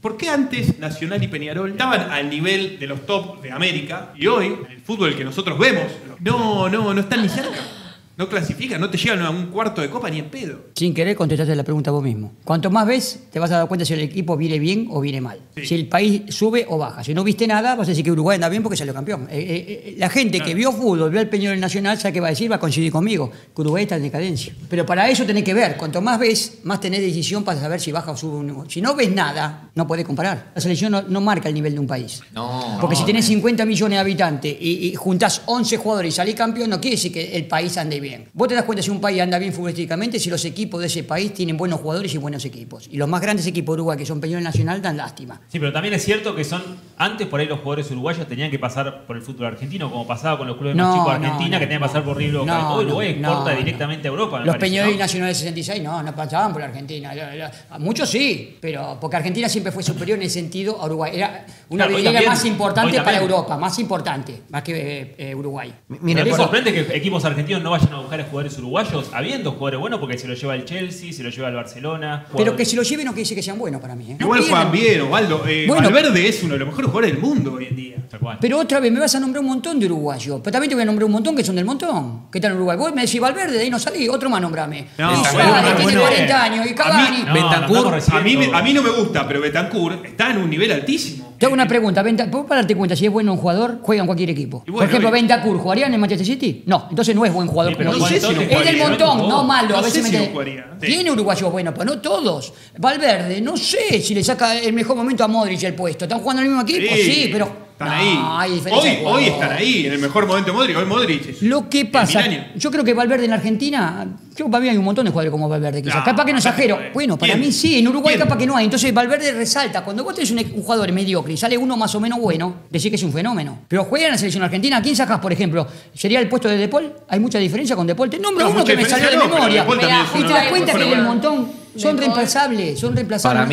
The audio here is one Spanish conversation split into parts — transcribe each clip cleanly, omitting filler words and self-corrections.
¿Por qué antes Nacional y Peñarol estaban al nivel de los top de América y hoy, el fútbol que nosotros vemos, no están ni cerca? No clasifican, no te llegan a un cuarto de copa ni en pedo. Sin querer contestaste la pregunta vos mismo. Cuanto más ves, te vas a dar cuenta si el equipo viene bien o viene mal. Sí. Si el país sube o baja. Si no viste nada, vas a decir que Uruguay anda bien porque salió campeón. La gente que vio fútbol, vio al Peñarol Nacional, ¿sabe qué va a decir? Va a coincidir conmigo, que Uruguay está en decadencia. Pero para eso tenés que ver. Cuanto más ves, más tenés decisión para saber si baja o sube un nivel. Si no ves nada, no podés comparar. La selección no marca el nivel de un país. Porque si tenés 50 millones de habitantes y juntás 11 jugadores y salís campeón, no quiere decir que el país ande bien. Vos te das cuenta si un país anda bien futbolísticamente si los equipos de ese país tienen buenos jugadores y buenos equipos. Y los más grandes equipos de Uruguay, que son Peñarol Nacional, dan lástima. Sí, pero también es cierto que antes por ahí los jugadores uruguayos tenían que pasar por el fútbol argentino, como pasaba con los clubes más chicos de Argentina, que tenían que pasar por River Boca. Hoy Uruguay exporta directamente a Europa. Los Peñarol Nacional de 66 no pasaban por la Argentina. Muchos sí, pero porque Argentina siempre fue superior en ese sentido a Uruguay. Era una liga más importante para Europa, más importante, más que Uruguay. ¿Me sorprende que equipos argentinos no vayan a buscar a jugadores uruguayos habiendo jugadores buenos? Porque se lo lleva el Chelsea, se lo lleva el Barcelona. Pero que se lo lleven no quiere decir que sean buenos para mí. Igual juegan bien, Osvaldo. Valverde es uno de los mejores jugadores del mundo hoy en día. Pero otra vez me vas a nombrar un montón de uruguayos. Pero también te voy a nombrar un montón que son del montón. Que están en Uruguay. Vos me decís Valverde, de ahí no salí. Otro más nombrame. Tiene 40 años. Y Cavani. Betancourt. A mí no me gusta, pero Betancourt está en un nivel altísimo. Te hago una pregunta. ¿Puedo darte cuenta si es bueno un jugador? Juega en cualquier equipo. Por ejemplo, Betancourt, ¿jugaría en el Manchester City? No. Entonces no es buen jugador. No sé si es del montón, no malo. A veces jugaría. Tiene uruguayos buenos, pero no todos. Valverde, no sé si le saca el mejor momento a Modric el puesto. ¿Están jugando en el mismo equipo? Sí, pero... Están ahí. Hoy están ahí, en el mejor momento de Modric. Hoy Modric es lo que pasa, yo creo que Valverde en la Argentina, para mí hay un montón de jugadores como Valverde, quizás. Capaz que no exagero. Bueno, para mí sí, en Uruguay capaz que no hay. Entonces Valverde resalta. Cuando vos tenés un jugador mediocre y sale uno más o menos bueno, decís que es un fenómeno. Pero juega en la selección argentina. ¿A quién sacás, por ejemplo? ¿Sería el puesto de De Paul? ¿Hay mucha diferencia con De Paul? Te nombro uno que me salió de memoria. Y te das cuenta que del montón... Son reemplazables. Para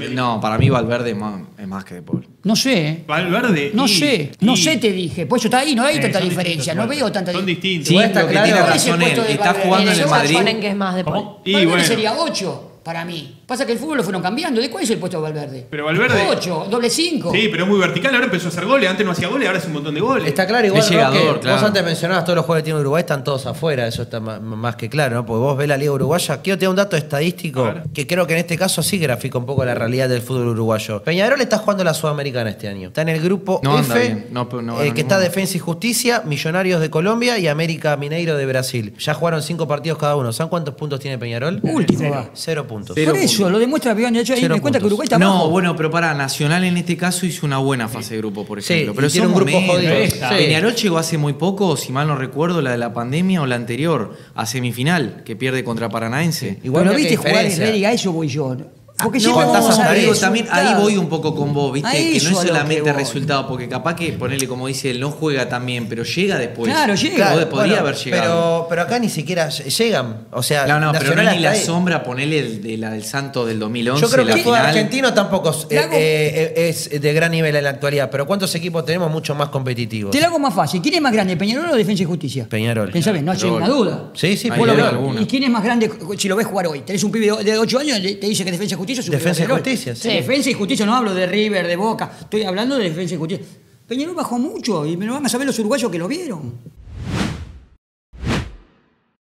mí Valverde es más que De Paul. No sé. Valverde. No sé, te dije. Pues eso está ahí, no hay tanta diferencia. No veo tanta diferencia. Son distintos. Sí, lo que tiene razón él. Está jugando en el Madrid. Que es más De Paul. Valverde sería 8 para mí. Pasa que el fútbol lo fueron cambiando. ¿De cuál es el puesto de Valverde? Pero Valverde... 8, doble 5. Sí, pero es muy vertical. Ahora empezó a hacer goles. Antes no hacía goles, ahora hace un montón de goles. Está claro, igual, es llegador, Vos antes mencionabas todos los jugadores que tiene Uruguay están todos afuera. Eso está más que claro, ¿no? Porque vos ves la Liga Uruguaya. Quiero tener un dato estadístico que creo que en este caso sí grafica un poco la realidad del fútbol uruguayo. Peñarol está jugando la Sudamericana este año. Está en el grupo F, que está Defensa y Justicia, Millonarios de Colombia y América Mineiro de Brasil. Ya jugaron 5 partidos cada uno. ¿Saben cuántos puntos tiene Peñarol? Último va. 0 puntos. Por eso, lo demuestra bien. De hecho, ahí me cuenta que Uruguay está abajo. No, bueno, pero para Nacional en este caso hizo una buena fase de grupo, por ejemplo. Pero tiene un grupo jodido. Peñarol llegó hace muy poco, si mal no recuerdo, la de la pandemia o la anterior, a semifinal, que pierde contra Paranaense. Igual lo viste jugar en América, a eso voy yo. Porque también ahí voy un poco con vos, ¿viste? Que no es solamente resultado, porque capaz que ponerle, como dice él, no juega tan bien, pero llega después. Claro, llega. Podría haber llegado. Pero acá ni siquiera llegan. O sea, pero no es ni la sombra ponerle del Santo del 2011. Yo creo que el fútbol argentino tampoco es de gran nivel en la actualidad, pero ¿cuántos equipos tenemos mucho más competitivos? Te lo hago más fácil. ¿Quién es más grande, Peñarol o Defensa y Justicia? Peñarol. Pensá bien, no hay ninguna duda. Sí, ¿Y quién es más grande si lo ves jugar hoy? Tenés un pibe de 8 años, te dice que Defensa y Justicia. Defensa y Justicia, sí. Defensa y Justicia, no hablo de River, de Boca, estoy hablando de Defensa y Justicia. Peñarol bajó mucho y me lo van a saber los uruguayos que lo vieron.